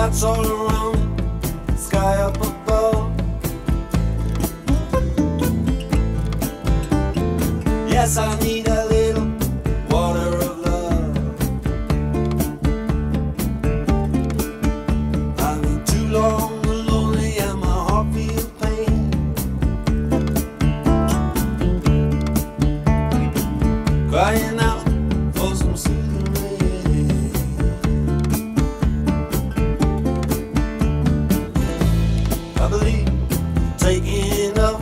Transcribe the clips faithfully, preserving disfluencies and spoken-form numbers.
lights all around, sky up above. Yes, I need a little water of love. I've been too long and lonely and my heart feels pain. Crying out for some soothing rain. I believe taking enough.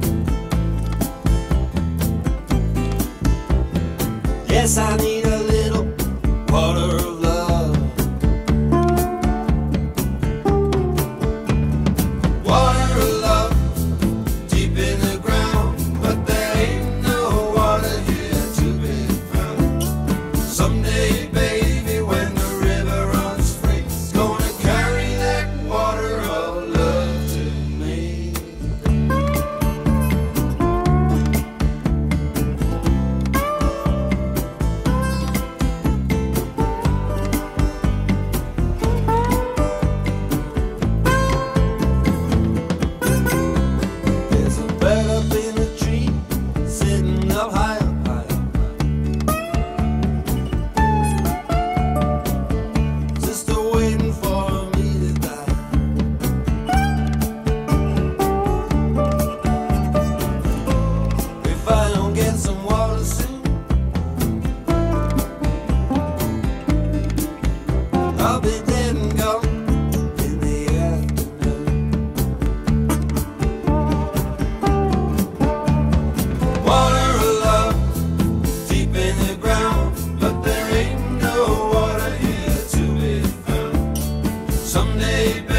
Yes, I need a little water of love. Water of love, deep in the ground, but there ain't no water here to be found. Someday, baby, when the river runs free, it's gonna carry that water of love to me. There's a bird up in a tree, sitting up high, up high, up high. Just waiting for me to die. If I don't get some water soon, I'll be dead and gone in the afternoon. Water of love, deep in the ground, but there ain't no water here to be found. Someday, baby,